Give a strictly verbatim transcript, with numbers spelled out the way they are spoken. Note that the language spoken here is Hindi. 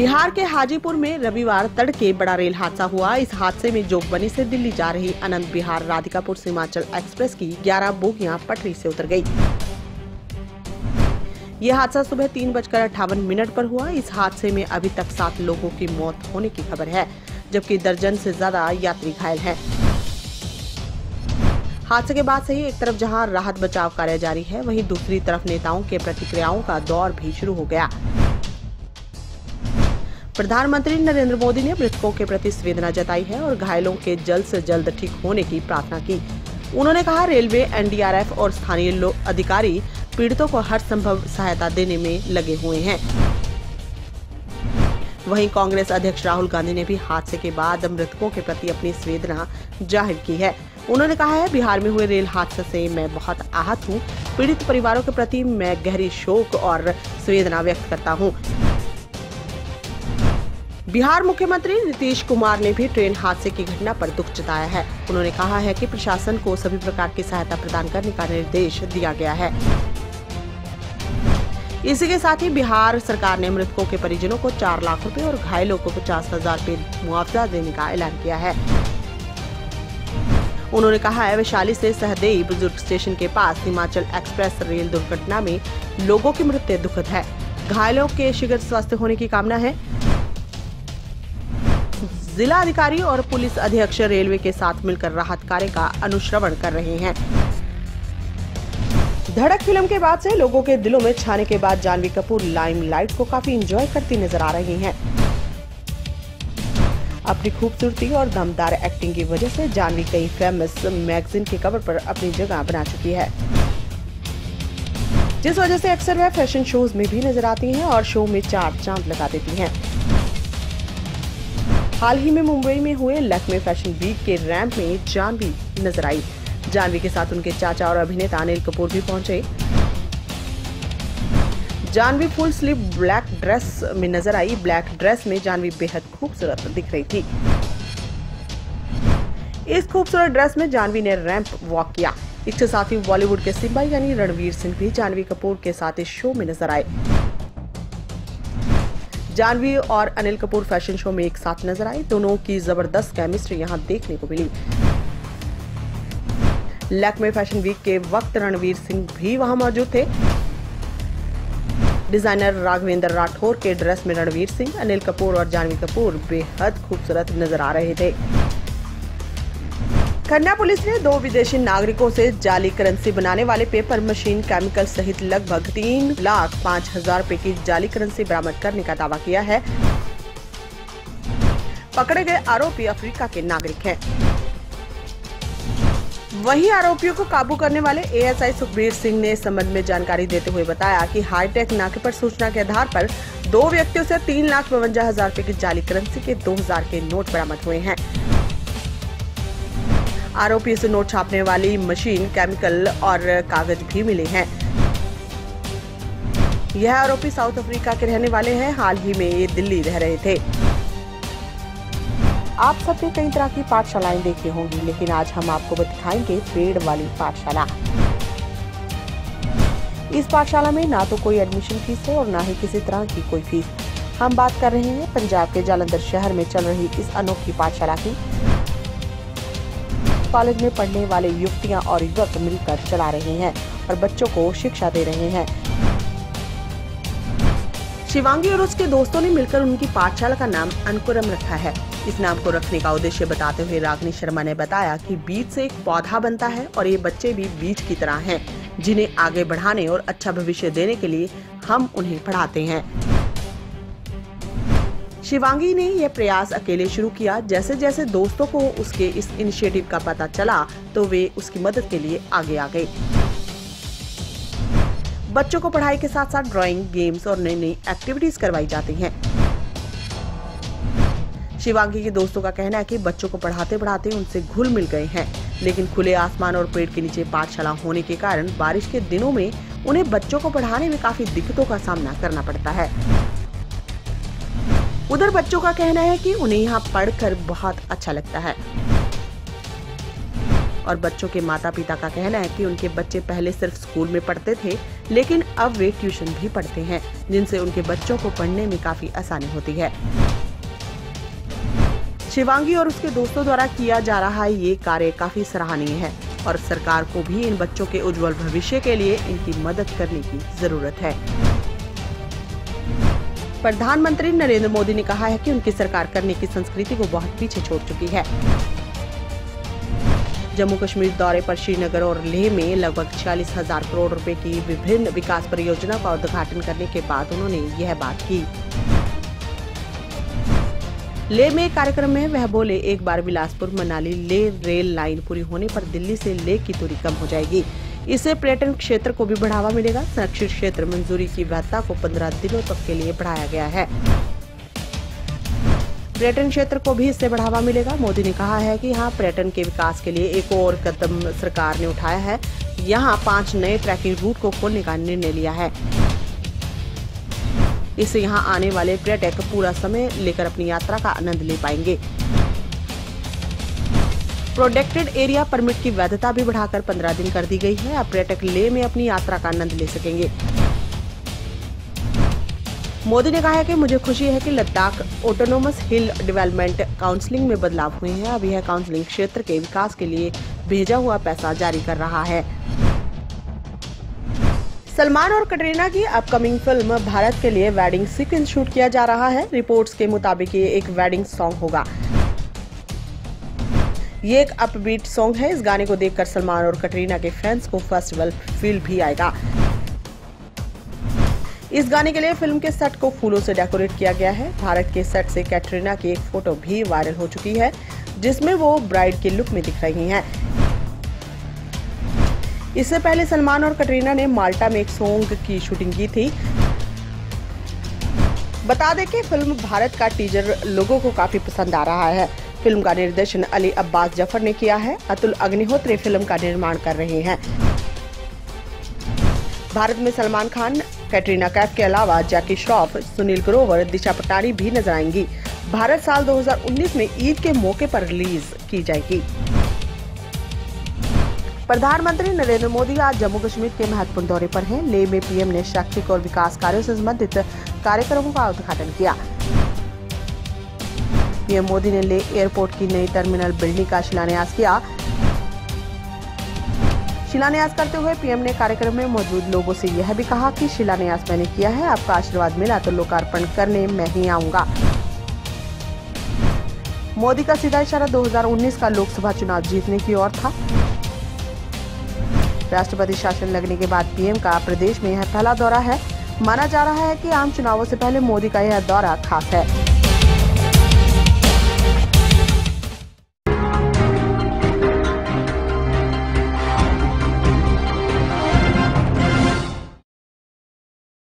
बिहार के हाजीपुर में रविवार तड़के बड़ा रेल हादसा हुआ। इस हादसे में जोगबनी से दिल्ली जा रही आनंद विहार राधिकापुर सीमांचल एक्सप्रेस की ग्यारह बोगियां पटरी से उतर गयी। यह हादसा सुबह तीन बजकर अट्ठावन मिनट पर हुआ। इस हादसे में अभी तक सात लोगों की मौत होने की खबर है, जबकि दर्जन से ज्यादा यात्री घायल हैं। हादसे के बाद से ही एक तरफ जहां राहत बचाव कार्य जारी है, वहीं दूसरी तरफ नेताओं के प्रतिक्रियाओं का दौर भी शुरू हो गया। प्रधानमंत्री नरेंद्र मोदी ने मृतकों के प्रति संवेदना जताई है और घायलों के जल्द से जल्द ठीक होने की प्रार्थना की। उन्होंने कहा, railway, N D R F और स्थानीय अधिकारी पीड़ितों को हर संभव सहायता देने में लगे हुए हैं। वहीं कांग्रेस अध्यक्ष राहुल गांधी ने भी हादसे के बाद मृतकों के प्रति अपनी संवेदना जाहिर की है। उन्होंने कहा है, बिहार में हुए रेल हादसे से मैं बहुत आहत हूँ। पीड़ित परिवारों के प्रति मैं गहरी शोक और संवेदना व्यक्त करता हूँ। बिहार मुख्यमंत्री नीतीश कुमार ने भी ट्रेन हादसे की घटना पर दुख जताया है। उन्होंने कहा है कि प्रशासन को सभी प्रकार की सहायता प्रदान करने का निर्देश दिया गया है। इसी के साथ ही बिहार सरकार ने मृतकों के परिजनों को चार लाख रुपए और घायलों को पचास हजार रुपए मुआवजा देने का ऐलान किया है। उन्होंने कहा है, वैशाली से सहदेई बुजुर्ग स्टेशन के पास हिमाचल एक्सप्रेस रेल दुर्घटना में लोगों की मृत्यु दुखद है। घायलों के शीघ्र स्वास्थ्य होने की कामना है। जिला अधिकारी और पुलिस अधीक्षक रेलवे के साथ मिलकर राहत कार्य का अनुश्रवण कर रहे हैं। धड़क फिल्म के बाद से लोगों के दिलों में छाने के बाद जानवी कपूर लाइमलाइट को काफी एंजॉय करती नजर आ रही हैं। अपनी खूबसूरती और दमदार एक्टिंग की वजह से जानवी कई फेमस मैगजीन के कवर पर अपनी जगह बना चुकी है, जिस वजह से अक्सर वह फैशन शोज में भी नजर आती हैं और शो में चार चांद लगा देती हैं। हाल ही में मुंबई में हुए लक्मे फैशन वीक के रैंप में जानवी नजर आई। जानवी के साथ उनके चाचा और अभिनेता अनिल कपूर भी पहुंचे। Janhvi full sleeve black dress में नजर आई। ब्लैक ड्रेस में जानवी बेहद खूबसूरत दिख रही थी। इस खूबसूरत ड्रेस में जानवी ने रैंप वॉक किया। इसके साथ ही बॉलीवुड के सिंबा यानी रणवीर सिंह भी जानवी कपूर के साथ इस शो में नजर आए। जानवी और अनिल कपूर फैशन शो में एक साथ नजर आए। दोनों की जबरदस्त केमिस्ट्री यहां देखने को मिली। लक्मे फैशन वीक के वक्त रणवीर सिंह भी वहां मौजूद थे। डिजाइनर राघवेंद्र राठौर के ड्रेस में रणवीर सिंह, अनिल कपूर और जानवी कपूर बेहद खूबसूरत नजर आ रहे थे। खन्ना पुलिस ने दो विदेशी नागरिकों से जाली करेंसी बनाने वाले पेपर मशीन, केमिकल सहित लगभग तीन लाख पाँच हजार रुपए की जाली करेंसी बरामद करने का दावा किया है। पकड़े गए आरोपी अफ्रीका के नागरिक हैं। वहीं आरोपियों को काबू करने वाले A S I Sukhbir Singh ने इस संबंध में जानकारी देते हुए बताया कि हाईटेक नाके पर सूचना के आधार पर दो व्यक्तियों से तीन लाख बवंजा हजार रुपए की जाली करेंसी के दो हजार के नोट बरामद हुए हैं। आरोपी से नोट छापने वाली मशीन, केमिकल और कागज भी मिले हैं। यह आरोपी साउथ अफ्रीका के रहने वाले हैं। हाल ही में ये दिल्ली रह रहे थे। आप सबने कई तरह की पाठशालाएं देखी होंगी, लेकिन आज हम आपको दिखाएंगे पेड़ वाली पाठशाला। इस पाठशाला में ना तो कोई एडमिशन फीस है और ना ही किसी तरह की कोई फीस। हम बात कर रहे हैं पंजाब के जालंधर शहर में चल रही इस अनोखी पाठशाला की। कॉलेज में पढ़ने वाले युवतियां और युवक मिलकर चला रहे हैं और बच्चों को शिक्षा दे रहे हैं। शिवांगी और उसके दोस्तों ने मिलकर उनकी पाठशाला का नाम अंकुरम रखा है। इस नाम को रखने का उद्देश्य बताते हुए रागिनी शर्मा ने बताया कि बीज से एक पौधा बनता है और ये बच्चे भी बीज की तरह हैं, जिन्हें आगे बढ़ाने और अच्छा भविष्य देने के लिए हम उन्हें पढ़ाते हैं। शिवांगी ने यह प्रयास अकेले शुरू किया। जैसे जैसे दोस्तों को उसके इस इनिशिएटिव का पता चला तो वे उसकी मदद के लिए आगे आ गए। बच्चों को पढ़ाई के साथ साथ ड्राइंग, गेम्स और नई नई एक्टिविटीज करवाई जाती हैं। शिवांगी के दोस्तों का कहना है कि बच्चों को पढ़ाते पढ़ाते उनसे घुल मिल गए हैं, लेकिन खुले आसमान और पेड़ के नीचे पाठशाला होने के कारण बारिश के दिनों में उन्हें बच्चों को पढ़ाने में काफी दिक्कतों का सामना करना पड़ता है। उधर बच्चों का कहना है कि उन्हें यहाँ पढ़कर बहुत अच्छा लगता है। और बच्चों के माता पिता का कहना है कि उनके बच्चे पहले सिर्फ स्कूल में पढ़ते थे, लेकिन अब वे ट्यूशन भी पढ़ते हैं, जिनसे उनके बच्चों को पढ़ने में काफी आसानी होती है। शिवांगी और उसके दोस्तों द्वारा किया जा रहा ये कार्य काफी सराहनीय है और सरकार को भी इन बच्चों के उज्जवल भविष्य के लिए इनकी मदद करने की जरूरत है। प्रधानमंत्री नरेंद्र मोदी ने कहा है कि उनकी सरकार करने की संस्कृति को बहुत पीछे छोड़ चुकी है। जम्मू कश्मीर दौरे पर श्रीनगर और लेह में लगभग छियालीस हजार करोड़ रुपए की विभिन्न विकास परियोजनाओं का उद्घाटन करने के बाद उन्होंने यह बात की। लेह में एक कार्यक्रम में वह बोले, एक बार बिलासपुर मनाली लेह रेल लाइन पूरी होने पर दिल्ली से लेह की दूरी कम हो जाएगी। इससे पर्यटन क्षेत्र को भी बढ़ावा मिलेगा। संरक्षित क्षेत्र मंजूरी की वैधता को पंद्रह दिनों तक के लिए बढ़ाया गया है। पर्यटन क्षेत्र को भी इससे बढ़ावा मिलेगा। मोदी ने कहा है कि यहाँ पर्यटन के विकास के लिए एक और कदम सरकार ने उठाया है। यहाँ पांच नए ट्रैकिंग रूट को खोलने का निर्णय लिया है। इससे यहाँ आने वाले पर्यटक पूरा समय लेकर अपनी यात्रा का आनंद ले पाएंगे। प्रोटेक्टेड एरिया परमिट की वैधता भी बढ़ाकर पंद्रह दिन कर दी गई है। अब पर्यटक लेह में अपनी यात्रा का आनंद ले सकेंगे। मोदी ने कहा है कि मुझे खुशी है कि Ladakh autonomous hill development counselling में बदलाव हुए हैं। अब यह काउंसिलिंग क्षेत्र के विकास के लिए भेजा हुआ पैसा जारी कर रहा है। सलमान और कटरीना की अपकमिंग फिल्म भारत के लिए वेडिंग सीक्वेंस शूट किया जा रहा है। रिपोर्ट्स के मुताबिक ये एक वेडिंग सॉन्ग होगा। ये एक अपबीट सॉन्ग है। इस गाने को देखकर सलमान और कटरीना के फैंस को फेस्टिवल फील भी आएगा। इस गाने के लिए फिल्म के सेट को फूलों से डेकोरेट किया गया है। भारत के सेट से कैटरीना की एक फोटो भी वायरल हो चुकी है, जिसमें वो ब्राइड के लुक में दिख रही हैं। इससे पहले सलमान और कटरीना ने माल्टा में एक सॉन्ग की शूटिंग की थी। बता दें कि फिल्म भारत का टीजर लोगों को काफी पसंद आ रहा है। फिल्म का निर्देशन अली अब्बास जफर ने किया है। अतुल अग्निहोत्री फिल्म का निर्माण कर रहे हैं। भारत में सलमान खान, कैटरीना कैफ के अलावा जैकी श्रॉफ, सुनील ग्रोवर, दिशा पटानी भी नजर आएंगी। भारत साल दो हज़ार उन्नीस में ईद के मौके पर रिलीज की जाएगी। प्रधानमंत्री नरेंद्र मोदी आज जम्मू कश्मीर के महत्वपूर्ण दौरे पर हैं। लेह में पीएम ने शैक्षिक और विकास कार्यों से संबंधित कार्यक्रमों का उद्घाटन किया। पीएम मोदी ने लेह एयरपोर्ट की नई टर्मिनल बिल्डिंग का शिलान्यास किया। शिलान्यास करते हुए पीएम ने कार्यक्रम में मौजूद लोगों से यह भी कहा कि शिलान्यास मैंने किया है, आपका आशीर्वाद मिला तो लोकार्पण करने मैं ही आऊंगा। मोदी का सीधा इशारा दो हज़ार उन्नीस का लोकसभा चुनाव जीतने की ओर था। राष्ट्रपति शासन लगने के बाद पीएम का प्रदेश में यह पहला दौरा है। माना जा रहा है कि आम चुनावों से पहले मोदी का यह दौरा खास है।